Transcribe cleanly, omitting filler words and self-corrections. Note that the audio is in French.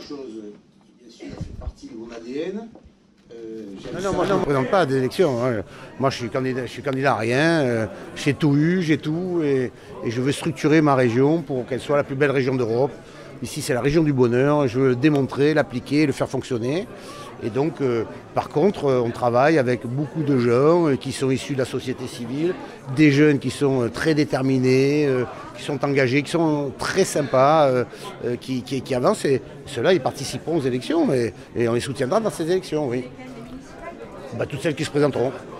chose qui, bien sûr, fait partie de mon ADN. Non, moi je ne me présente pas à des élections. Hein. Moi je suis candidat à rien. J'ai tout eu, j'ai tout. Et je veux structurer ma région pour qu'elle soit la plus belle région d'Europe. Ici c'est la région du bonheur. Je veux le démontrer, l'appliquer, le faire fonctionner. Et donc, par contre, on travaille avec beaucoup de gens qui sont issus de la société civile, des jeunes qui sont très déterminés, qui sont engagés, qui sont très sympas, qui avancent. Et ceux-là, ils participeront aux élections et on les soutiendra dans ces élections, oui. Toutes celles qui se présenteront.